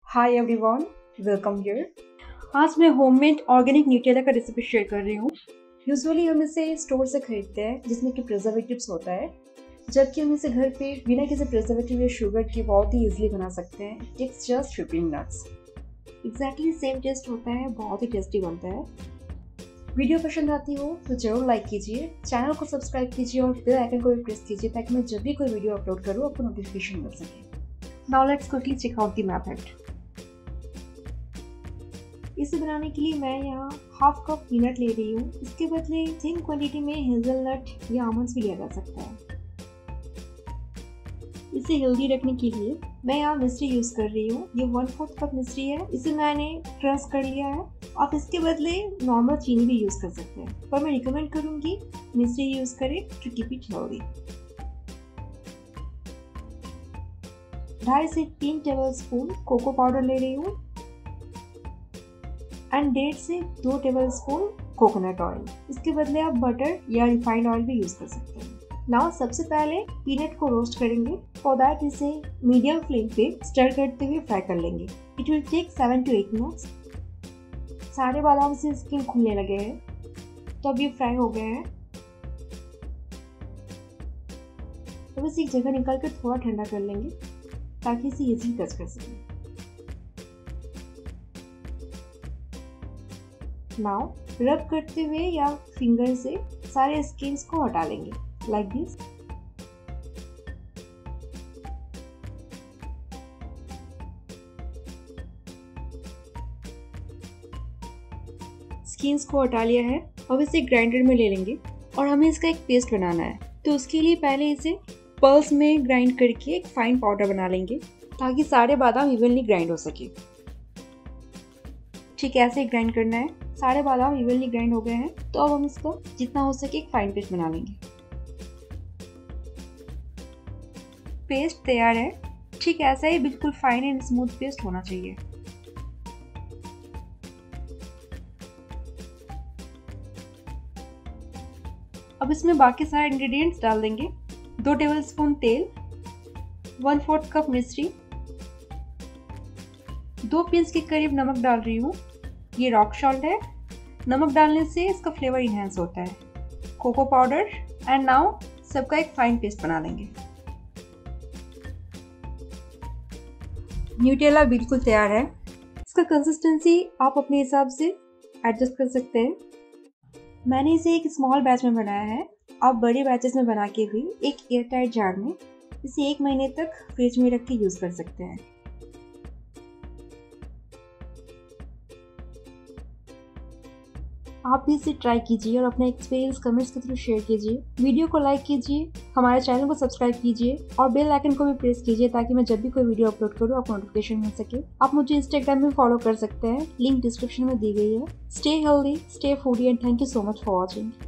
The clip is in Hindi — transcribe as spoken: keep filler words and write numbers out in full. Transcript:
Hi everyone, welcome here. आज मैं होममेड ऑर्गेनिक न्यूटेला का रेसिपी शेयर कर रही हूँ। यूजुअली हम इसे स्टोर से खरीदते हैं जिसमें कि प्रिजर्वेटिव्स होता है, जबकि हम इसे घर पे बिना किसी प्रिजर्वेटिव या शुगर के बहुत ही इजीली बना सकते हैं। It takes just fifteen minutes. Exactly same taste होता है, बहुत ही टेस्टी बनता है। वीडियो पसंद आती हो तो जरूर लाइक कीजिए, चैनल को सब्सक्राइब कीजिए और बेल आइकन को भी प्रेस कीजिए ताकि मैं जब भी कोई वीडियो अपलोड करूँ आपको नोटिफिकेशन मिल सके। Now let's quickly check out the method. इसे बनाने के लिए मैं यहाँ हाफ कप पीनट ले रही हूँ। इसके बदले सेम क्वांटिटी में हेजलनट या आमंड्स भी लिया जा सकता है। इसे हेल्दी रखने के लिए मैं यहाँ मिश्री यूज कर रही हूँ। ये वन फोर्थ कप मिश्री है। इसे मैंने क्रश कर लिया है। आप इसके बदले नॉर्मल चीनी भी यूज कर सकते हैं, पर मैं रिकमेंड करूंगी मिश्री यूज करें टू कीप इट हेल्दी। ढाई से तीन टेबल स्पून कोको पाउडर ले रही हूँ एंड डेढ़ से दो टेबल स्पून कोकोनट ऑयल। इसके बदले आप बटर या रिफाइंड ऑयल भी यूज कर सकते हैं। नाउ सबसे पहले पीनट को रोस्ट करेंगे। फॉर दैट इसे मीडियम फ्लेम पे स्टर करते हुए फ्राई कर लेंगे। It will take seven to eight minutes. सारे बादाम से स्किन खुलने लगे हैं, तो अब ये फ्राई हो गए हैं। अब इसे एक जगह निकाल कर थोड़ा ठंडा कर लेंगे ताकि इसे इजीली टच कर सकें। नाउ रब करते हुए या फिंगर से सारे स्किन्स को हटा लेंगे, लाइक दिस। स्किन्स को हटा लिया है। अब इसे ग्राइंडर में ले लेंगे और हमें इसका एक पेस्ट बनाना है। तो उसके लिए पहले इसे पल्स में ग्राइंड करके एक फाइन पाउडर बना लेंगे ताकि सारे बादाम इवनली ग्राइंड हो सके। ठीक ऐसे ग्राइंड करना है। सारे बादाम इवनली ग्राइंड हो गए हैं, तो अब हम इसको जितना हो सके एक फाइन पेस्ट बना लेंगे। पेस्ट तैयार है। ठीक ऐसा ही बिल्कुल फाइन एंड स्मूथ पेस्ट होना चाहिए। अब इसमें बाकी सारे इंग्रेडिएंट्स डाल देंगे। दो टेबलस्पून तेल, वन फोर्थ कप मिश्री, दो पिंच के करीब नमक डाल रही हूँ। ये रॉक सॉल्ट है। नमक डालने से इसका फ्लेवर इनहेंस होता है। कोको पाउडर एंड नाउ सबका एक फाइन पेस्ट बना लेंगे। न्यूटेला बिल्कुल तैयार है। इसका कंसिस्टेंसी आप अपने हिसाब से एडजस्ट कर सकते हैं। मैंने इसे एक स्मॉल बैच में बनाया है। आप बड़े बैचेस में बना के भी एक एयरटाइट जार में इसे एक महीने तक फ्रिज में रख के यूज कर सकते हैं। आप भी इसे ट्राई कीजिए और अपना एक्सपीरियंस कमेंट्स के थ्रू शेयर कीजिए। वीडियो को लाइक कीजिए, हमारे चैनल को सब्सक्राइब कीजिए और बेल आइकन को भी प्रेस कीजिए ताकि मैं जब भी कोई वीडियो अपलोड करूँ आपको नोटिफिकेशन मिल सके। आप मुझे इंस्टाग्राम में फॉलो कर सकते हैं, लिंक डिस्क्रिप्शन में दी गई है। Stay healthy, stay foodie and thank you so much for watching.